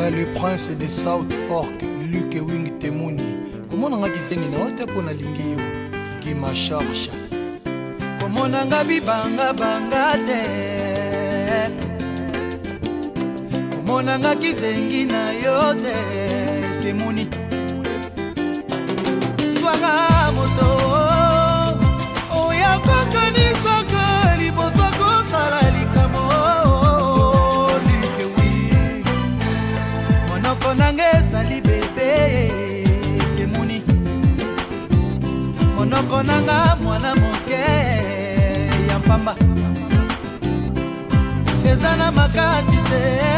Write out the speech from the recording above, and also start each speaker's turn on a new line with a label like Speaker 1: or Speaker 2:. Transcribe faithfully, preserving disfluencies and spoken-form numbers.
Speaker 1: le prince de South Fork, Luke Wing Temuni. Comment on a dit na ote pona lingio qui ma charge. Comment on a bibanga banga te. Comment on a kizengi na yote Temuni. Swaga moto oya kokani kokali bosoko sala likamo Luke Wing. Monoko nange sali bebe Temuni. Monoko nanga mwana moke ya mpamba ezana makasi te